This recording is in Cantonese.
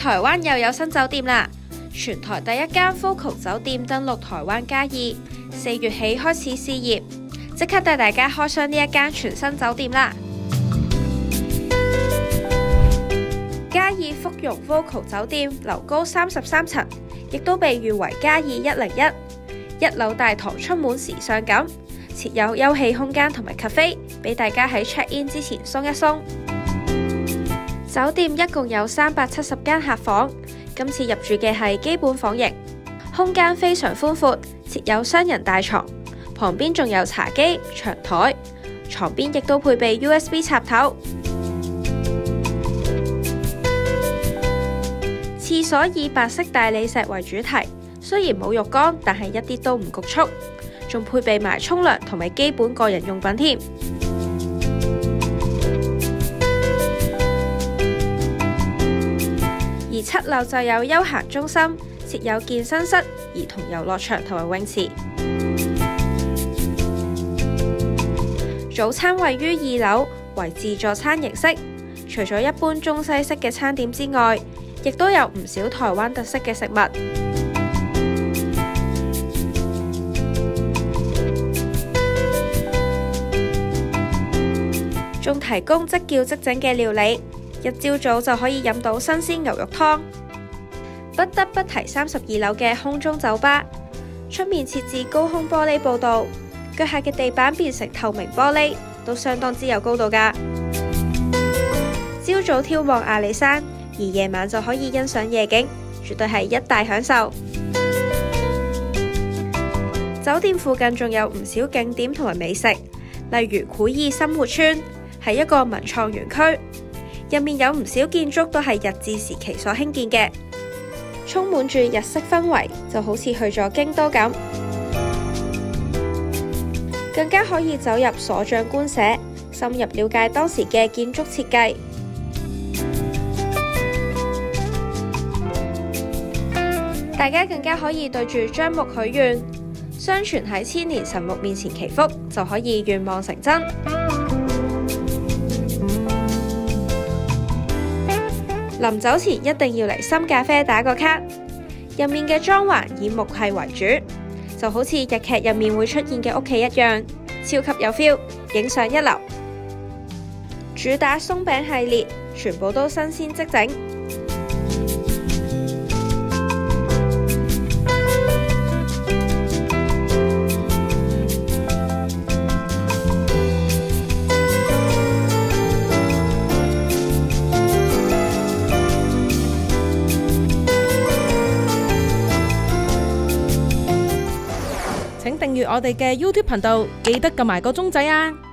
台灣又有新酒店啦！全台第一間 Voco 酒店登陸台灣嘉義，4月起開始試業，即刻帶大家開箱呢一間全新酒店啦！嘉義福容 Voco 酒店樓高33層，亦都被譽為嘉義101。1樓大堂充滿時尚感，設有休憩空間同埋 cafe， 俾大家喺 check in 之前鬆一鬆。酒店一共有370間客房，今次入住嘅係基本房型，空間非常寬闊，設有雙人大床，旁邊仲有茶几、長台，床邊亦都配備 USB 插頭。廁所以白色大理石為主題，雖然冇浴缸，但係一啲都唔局促，仲配備埋沖涼同埋基本個人用品添。而7樓就有休閒中心，設有健身室、兒童遊樂場同埋泳池。早餐位於2樓，為自助餐形式，除咗一般中西式嘅餐點之外，亦都有唔少台灣特色嘅食物，仲提供即叫即整嘅料理。一朝早就可以飲到新鮮牛肉湯。不得不提32樓嘅空中酒吧，出面設置高空玻璃步道，腳下嘅地板變成透明玻璃，都相當之有高度㗎。朝早眺望阿里山，而夜晚就可以欣賞夜景，絕對係一大享受。酒店附近仲有唔少景點同埋美食，例如古意生活村，係一個文創園區。入面有唔少建築都係日治時期所興建嘅，充滿住日式氛圍，就好似去咗京都咁。更加可以走入所長官舍，深入了解當時嘅建築設計。大家更加可以對住樟木許願，相傳喺千年神木面前祈福，就可以願望成真。臨走前一定要嚟深咖啡打個卡，入面嘅裝潢以木系為主，就好似日劇入面會出現嘅屋企一樣，超級有 feel， 影相一流。主打鬆餅系列，全部都新鮮即整。 請訂閱我哋嘅 YouTube 頻道，記得撳埋個鐘仔啊！